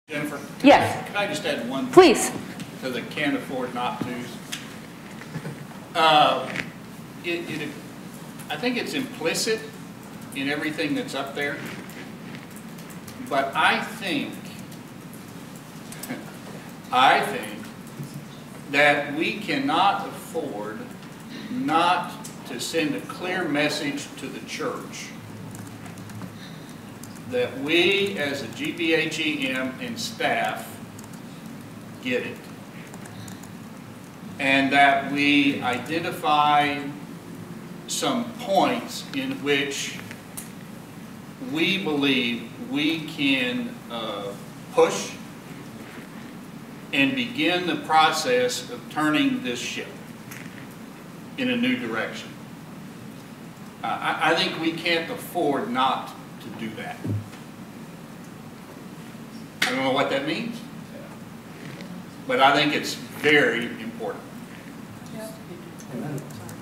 Jennifer? Yes. Can I just add one? Please. To the can't afford not to's. I think it's implicit in everything that's up there, but I think that we cannot afford not to send a clear message to the church that we as a GBHEM and staff get it, and that we identify some points in which we believe we can push and begin the process of turning this ship in a new direction. I think we can't afford not to do that. I don't know what that means, but I think it's very important. Amen.